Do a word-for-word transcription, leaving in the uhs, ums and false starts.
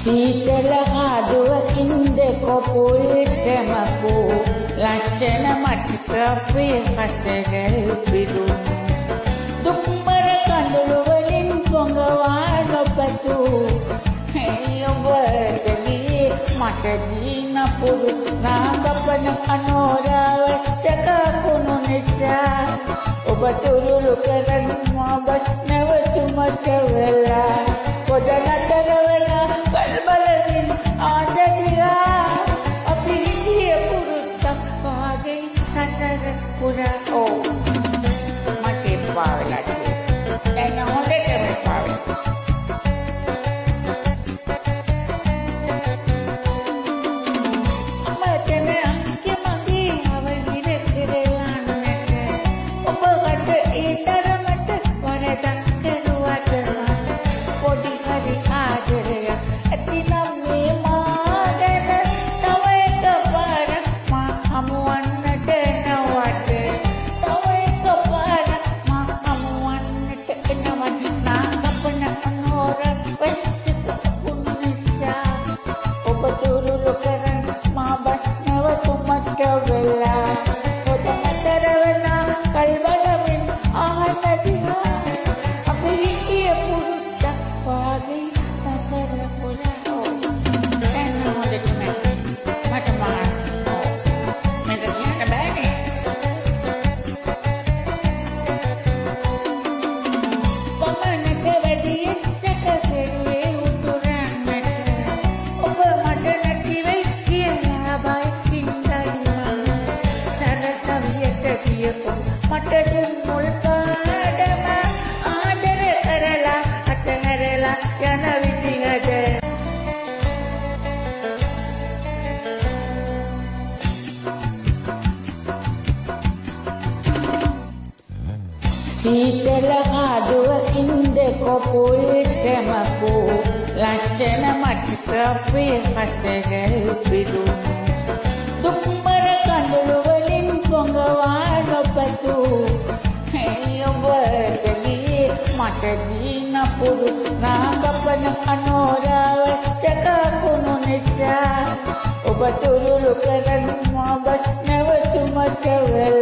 සීතල ආදුවකින් දෙකොපුල් තෙමපු ලස්සන මටික ප්‍රිය කසගල් පිරු දුක්මර කඳුළු වලින් පොඟවා නොපතු හේ ඔබටදී මට දීන පුරු නාගපන අනෝරාව චකකුණු නිසා ඔබ තුරුළු කරන මබස් නැවතුමට වෙලා පොඩ නතර වෙලා කල්බලමින් ආදදියා අපිරිසිය පුරුත්තක් වාගේ සතර පුරා ඕ මට එපා වෙලා තියෙනවා දැන් හොඳටම එපා වෙලා සීතල ආදුවකින් දෙකොපුල් තෙමපු ලස්සන මටික ප්‍රිය කසගල් පිරු දුක්මර කඳුළු වලින් පොඟවා නොපතු හේ ඔබටදී මට දීන පුරු නාගපන අනෝරාව චකකුණු නිසා ඔබ තුරුළු කරන මබස් නැවතුමට වෙලා